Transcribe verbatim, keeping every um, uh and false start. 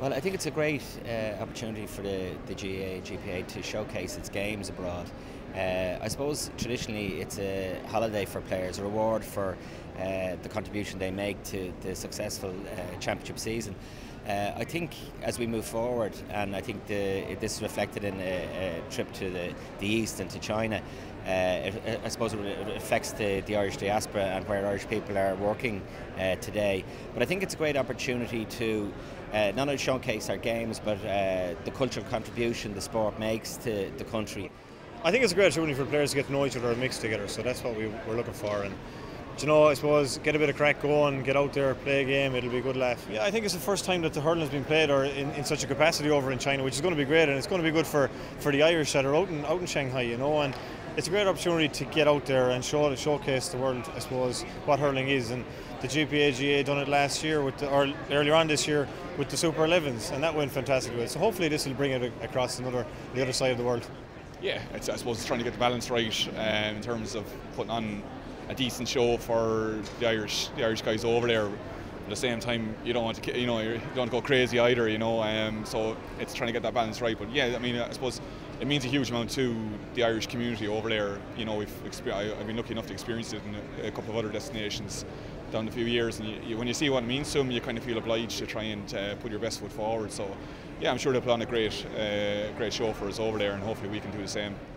Well, I think it's a great uh, opportunity for the, the G A A G P A to showcase its games abroad. Uh, I suppose traditionally it's a holiday for players, a reward for uh, the contribution they make to the successful uh, championship season. Uh, I think as we move forward, and I think the, this is reflected in a, a trip to the, the East and to China, uh, it, I suppose it affects the, the Irish diaspora and where Irish people are working uh, today. But I think it's a great opportunity to uh, not only showcase our games, but uh, the cultural contribution the sport makes to the country. I think it's a great opportunity for players to get to know each other and mix together, so that's what we, we're looking for. And you know, I suppose get a bit of crack going, get out there, play a game, it'll be a good laugh. Yeah, I think it's the first time that the hurling has been played or in, in such a capacity over in China, which is going to be great, and it's going to be good for, for the Irish that are out in, out in Shanghai, you know, and it's a great opportunity to get out there and show showcase the world, I suppose, what hurling is. And the G P A G A done it last year, with the, or earlier on this year, with the Super elevens, and that went fantastically well. So hopefully this will bring it across another, the other side of the world. Yeah, it's, I suppose it's trying to get the balance right um, in terms of putting on a decent show for the Irish, the Irish guys over there. At the same time, you don't want to, you know, you don't want to go crazy either, you know. Um, so it's trying to get that balance right. But yeah, I mean, I suppose it means a huge amount to the Irish community over there. You know, we've I've been lucky enough to experience it in a, a couple of other destinations down a few years, and you, you, when you see what it means to them, you kind of feel obliged to try and uh, put your best foot forward. So yeah, I'm sure they'll put on a great, uh, great show for us over there, and hopefully we can do the same.